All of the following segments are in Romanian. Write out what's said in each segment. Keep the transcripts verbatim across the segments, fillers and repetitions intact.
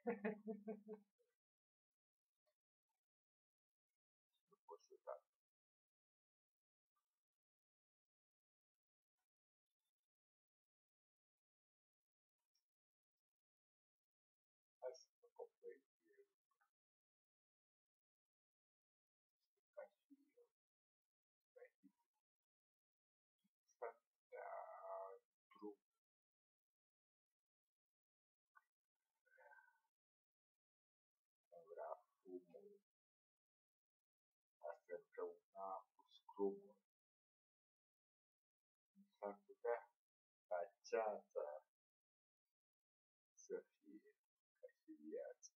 Nu pot să dau. Hai să mă complet eu. Ca și eu. Să dea drum. Nu vrea fumul. Asta împreună cu scrumul. S-ar putea ca ceața să fie ca și viața.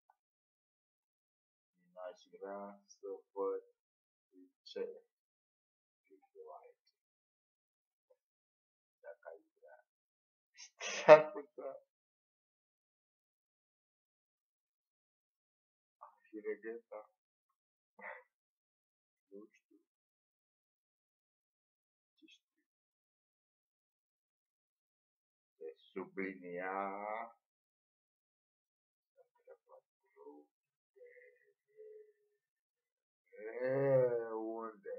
N-aș vrea să văd ce eu aici. Dacă ai vrea. S-ar putea a fi regreta. Nu știu. Ce știu. De sublinia E, unde?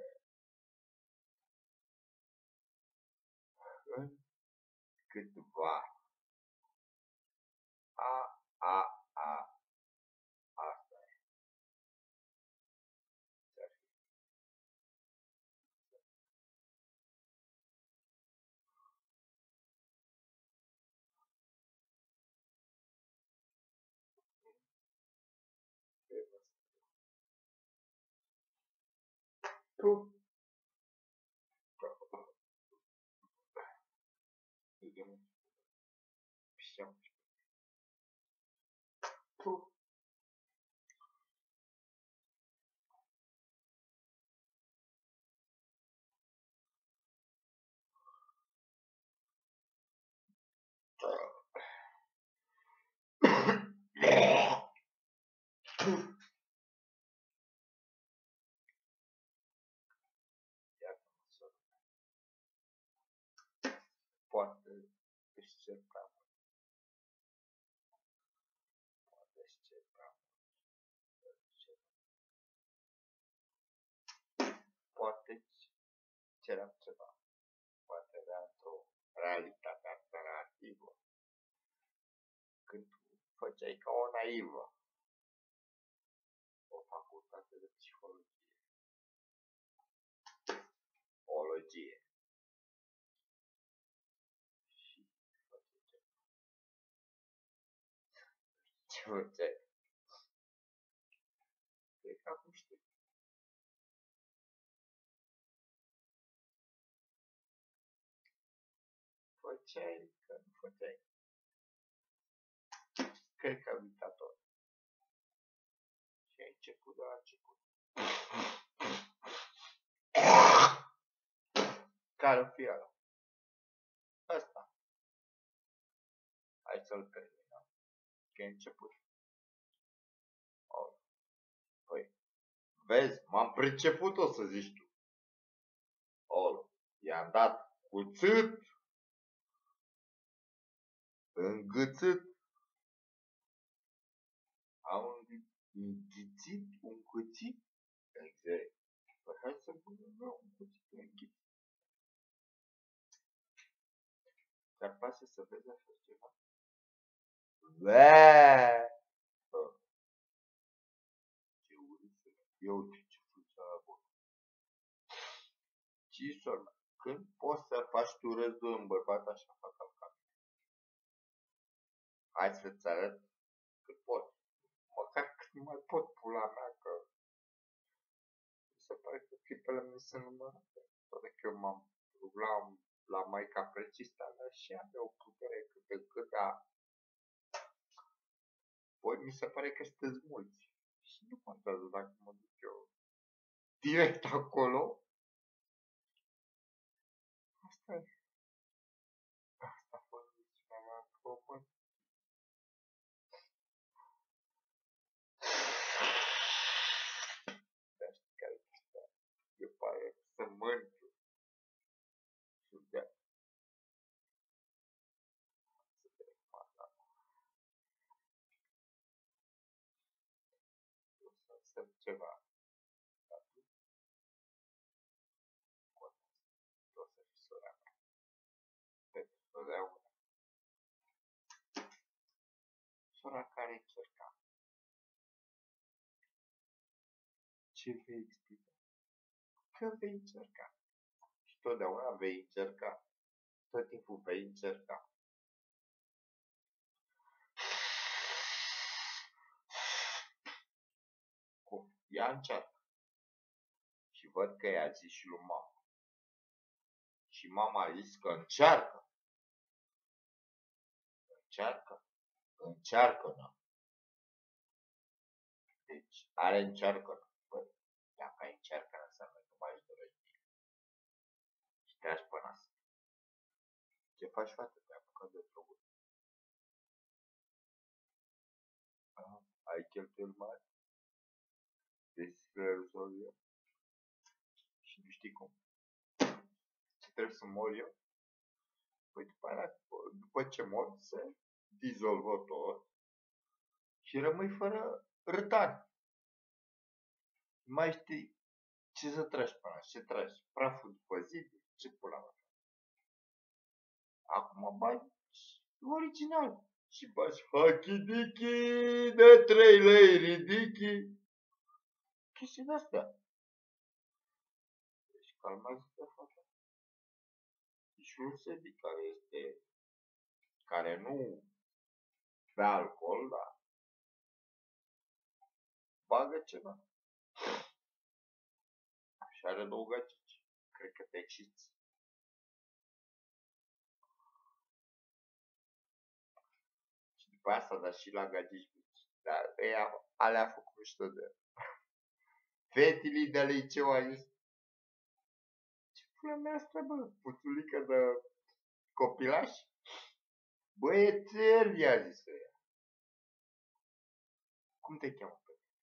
În câtva. A, a, a. Asta e. Tu. Tu. Poate își cer prea mult. Poate își cer prea mult. Poate ceream ceva. Poate era într-o realitate alternativă. Când tu făceai ca o naivă o facultate de psihologie. Ologie. Și făceai ce făceai? Cred că acum știu. Făceai că nu făceai. Cred că am uitat tot. Și ai început de la început. Care-o fi ăla? Ăsta. Hai să-l terminăm. Că e început. Oh. Păi, vezi, m-am priceput, o să zici tu. Oh, i-am dat cuțit, îngâțit, am înghițit, un cuțit, exact. Păi hai să punem un cuțit înghițit. Ți-ar place să vezi așa ceva? Beee! Ce urât să eu uite ce funcționează bun. Ce soră? Când poți să faci tu râs de un bărbat așa fatal ca mine? Hai să-ți arăt cât pot. Măcar cât mai pot pula mea, că mi se pare că clipele mele sunt numărate. Toate că eu m-am rugat la Maica Precistă, dar și avea o putere cât de cât, dar voi mi se pare că sunteți mulți. Și nu contează dacă mă duc eu direct acolo. Asta e. Asta a fost misiunea mea propă. Dar știi care e chestia? Eu pare să mântru. Și de să ceva. Dar tu, tu o să fii sora mea. Pentru totdeauna. Sora care încerca. Ce vei explica? Că vei încerca. Și totdeauna vei încerca. Tot timpul vei încerca. Cum? Ea încearcă. Și văd că i-a zis și lui mama. Și mama a zis că încearcă. Încearcă. Încearcă-nă. Deci, are încearcă-nă. Băi, dacă ai încearcă înseamnă că mai își dorești. Și te-aș pe nas. Ce faci, frate? Te-ai apucat de droguri. Ai cheltuieli mari? Deci le rezolv eu. Și nu știi cum. Ce trebuie să mor eu? Păi după aia, după ce mor, se dizolvă tot și rămâi fără rătani. Nu mai știi ce să tragi până ce tragi. Praful după zi, ce pula mea. Acum bani original. Și bași hachidiki de trei lei ridichi. Chestii de-astea. Deci calmează-te, frate. Și un sebi care este, care nu bea alcool, dar bagă ceva. Și are două gagici. Cred că te exciți. Și după aia s-a dat și la gagici mici. Dar ea, alea a făcut mișto de el. Fetilii de liceu a zis, ce pula mea asta, bă? Puțulică de copilaș? Băiețel, i-a zis ea. Cum te cheamă pe tine?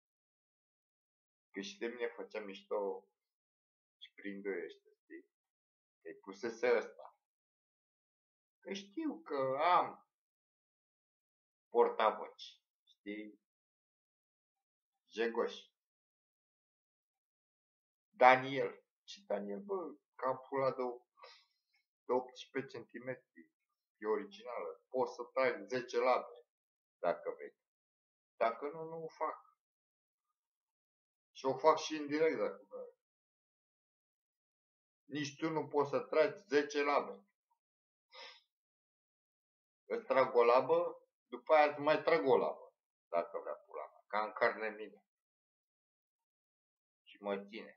Că și de mine făcea mișto și prin doi ăștia, știi? Că-i pusese ăsta. Că știu că am portavoci, știi? Jegoș. Daniel. Ce Daniel, bă? Cam pula de, de optsprezece centimetri. E originală. Poți să tai zece labe, dacă vrei. Dacă nu, nu o fac. Și o fac și în direct, dacă vrei. Nici tu nu poți să tragi zece labe. Îți trag o labă, după aia îți mai trag o labă, dacă vrea pula mea. Ca în carne mine. Și mă ține.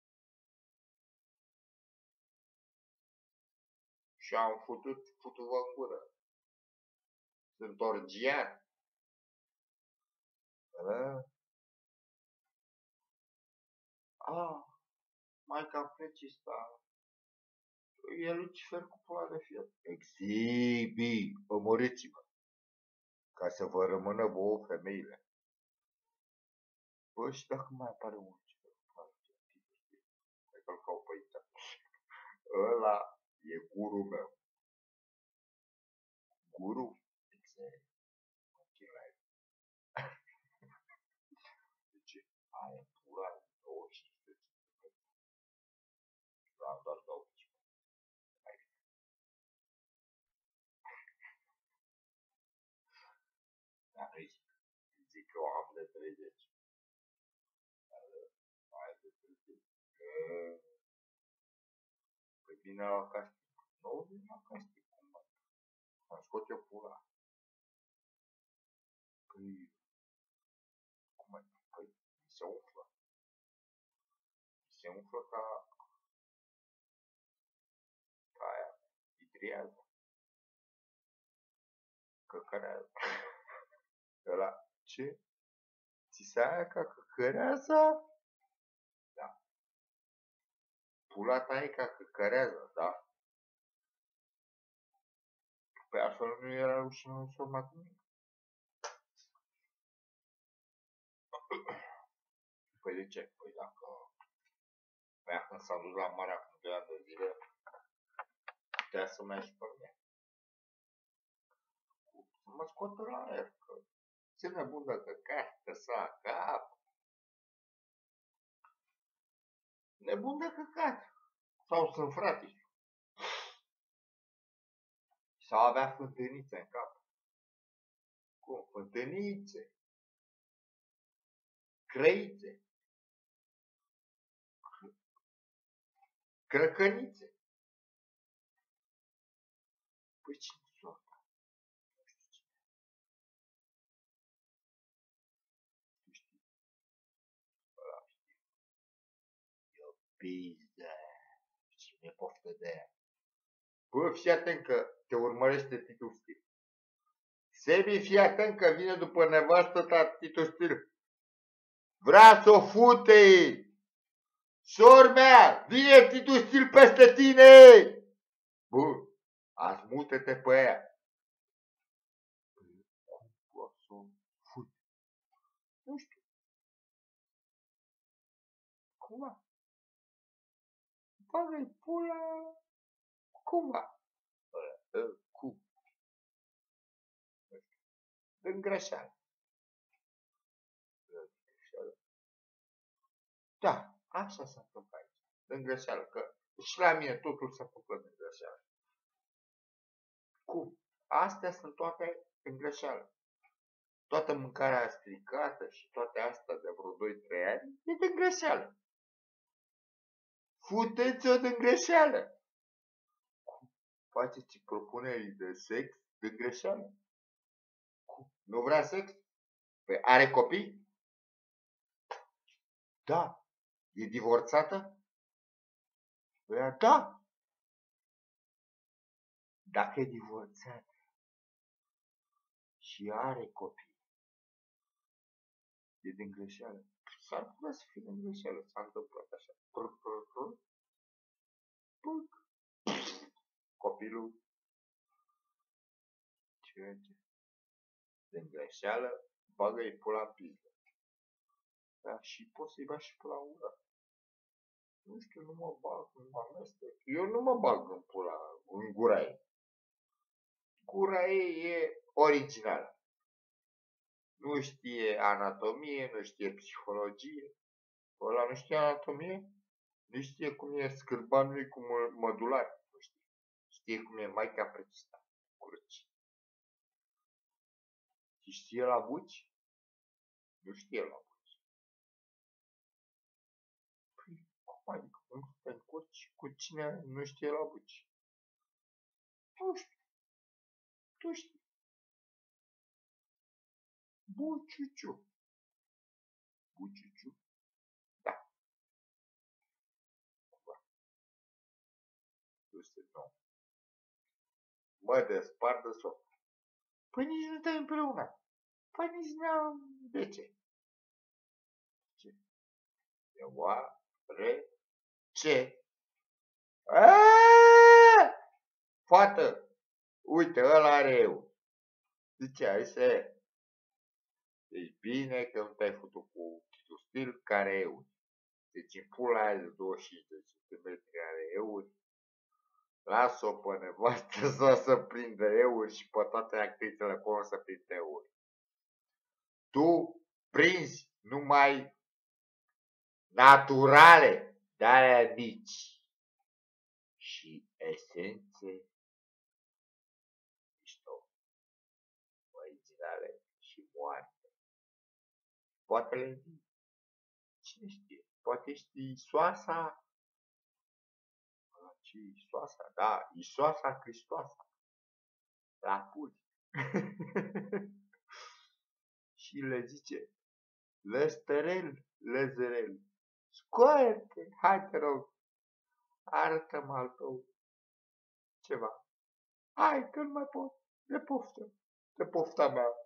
Și am futut, futut-vă în gură. Sunt orgian. Ah, Maica Precista. E Lucifer cu pula de fier. Exhibi, omorâți-mă. Ca să vă rămână vouă femeile. Bă, și dacă mai apare un Lucifer cu pula de fier, hai că-l caut pe aici. Ăla e guru meu. Guru? Exact. Deci, aia pula de douăzeci și cinci de centimetri. Am doar douăzeci. Mai bine. Dar nu zic că o am de treizeci. Mai de treizeci. Păi vine la castic. Nu vine la castic. Cum mă? Am scot eu pula. Păi, cum mă? Păi, mi se umflă. Mi se umflă ca ca aia. Vitriază. Căcărează. Ăla, ce? Ți se aia ca căcărează? Da. Pula ta e ca căcărează, da? Păi altfel nu era rușinos să urma cu mine. Păi de ce? Păi dacă mea când s-a dus la mare acum doi ani de zile, putea să mai și pe mine. Să mă scoată la aer, că ține bun de căcat, că s-a cap. nebun de căcat. Sau sunt frate. Sau avea fântânițe în cap. Cum? Fântânițe. Crăițe. Crăcănițe. Păi cine soarta? Nu știu cine. Tu știi? Ăla știu. Eu pizdă. Cine poftă de aia? Bă, fii atent că te urmărește Titu Stil. Sebi, fii atent că vine după nevastă ta Titu Stil. Vrea să o fute! Sor mea, vine Titu Stil peste tine! Bă, asmute-te pe ea. Cum poate să o fute? Nu știu. Cumva. Bagă-i pula. Cumva. Cum? În greșeală. Da, așa s-a întâmplat aici. În greșeală, că și la mine totul s-a întâmplat în greșeală. Cum? Astea sunt toate în greșeală. Toată mâncarea stricată și toate astea de vreo doi trei ani e de greșeală. Futeți-o de greșeală. Cum? Faceți propuneri de sex de greșeală. Cum? Nu vrea sex? Păi are copii? Da. E divorțată? Păi da. Dacă e divorțată și are copii, e din greșeală. S-ar putea să fie din greșeală, s-a întâmplat așa. Copilul ce din greșeală, bagă-i pula în pizdă. Da, și poți să-i bagi și pula în ură. Nu știu, nu mă bag, nu mă amestec. Eu nu mă bag în pula, în gura ei. Gura ei e originală. Nu știe anatomie, nu știe psihologie. Ăla nu știe anatomie? Nu știe cum e scârbanului cu mădular. Nu știe. Știe cum e Maica Precista. Curăci. Și știe la buci? Nu știe la buci. Păi, cum adică? Nu te încurci cu cine nu știe la buci? Nu știu. Tu știi. Buciuciu. Buciuciu? Da. Tu știi, nu. Mă despart de sof. Păi nici nu te-ai împreunat. Păi nici n-am... De ce? Ce? Deoare... Ce? Aaaa! Fată! Uite, ăla are eu. Zice, hai să... Deci bine că nu te-ai făcut cu Titu Stil care e eu. Deci în pula aia de douăzeci și cinci de centimetri are euri. Lasă-o pe nevastă să să prindă euri și pe toate actrițele acolo să prindă euri. Tu prinzi numai naturale, de-alea mici și esențe mișto, originale și moarte. Poate le vii. Cine știe? Poate ești Isoasa. Ce Isoasa? Da, Isoasa Cristoasa. La puri. Și le zice, lăstărel, lăzărel, scoate, hai te rog, arată-mă al tău ceva. Hai că nu mai pot, de poftă, de pofta mea.